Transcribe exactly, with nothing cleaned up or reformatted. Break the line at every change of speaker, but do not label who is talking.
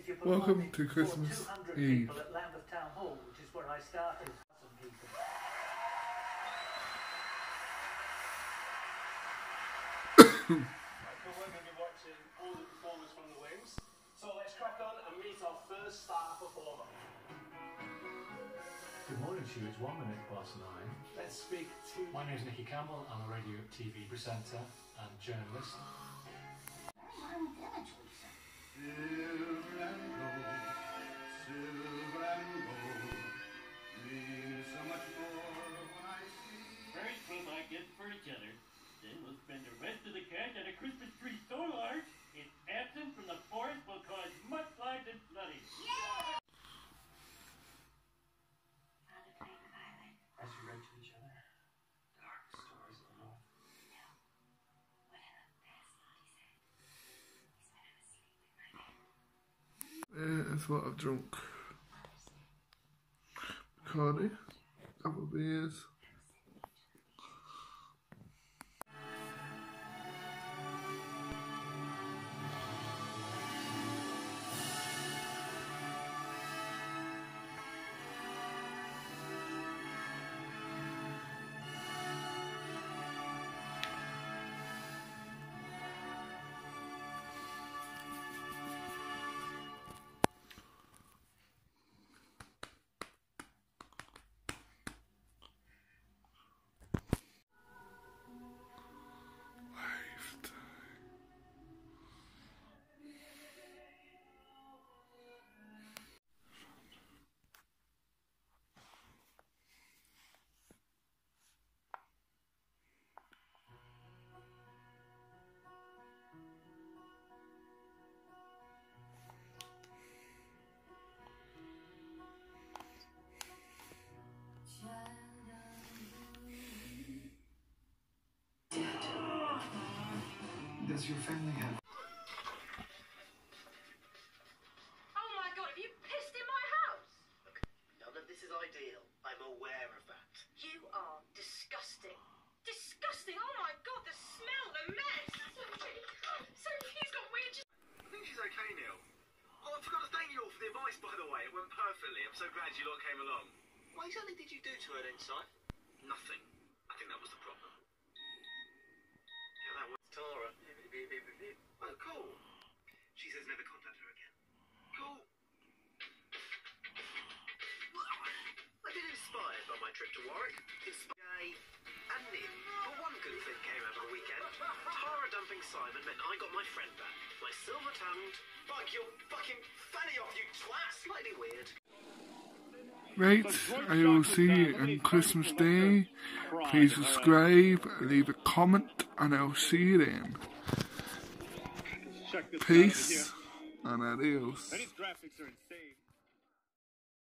Welcome to Christmas Eve.
At Lambeth Town Hall, which is where I started. Some people.
Right, we're going to be watching all the performers from the Wings. So let's crack on and meet our first star performer.
Good morning to you, it's one minute past nine.
Let's speak to...
My name is Nicky Campbell, I'm a radio T V presenter and journalist.
Silver and gold, silver and gold, mean so much more when I see.
First we'll buy gifts for each other. Then we'll spend the rest of the cash on a Christmas tree so large, its absence from the forest will cause mudslides and flooding. Yeah!
As you write to each other, dark stories of love.
No. What in the best thought he said is when I was sleeping in my bed.
Yeah, that's what I've drunk. Bacardi, couple of beers.
Does your family have...
Oh my god, have you pissed in my house?
Look, none of this is ideal. I'm aware of that.
You are disgusting. Disgusting? Oh my god, the smell, the mess. Sophie, Sophie, he's got weird...
I think she's okay, Neil. Oh, I forgot to thank you all for the advice, by the way. It went perfectly. I'm so glad you lot came along. What exactly did you do to her inside? Nothing. I think that was the problem. Yeah, that was Tara. Oh, cool. She says never contact her again. Cool. I've been inspired by my trip to Warwick. Inspired and Nim. But one good thing came out of the weekend. Tara dumping Simon meant I got my friend back. My silver-tongued. Fuck your fucking fanny off, you twat! Slightly weird.
Right, I will see you on Christmas Day. Please subscribe, leave a comment, and I'll see you then. Peace and adios.
These graphics are insane.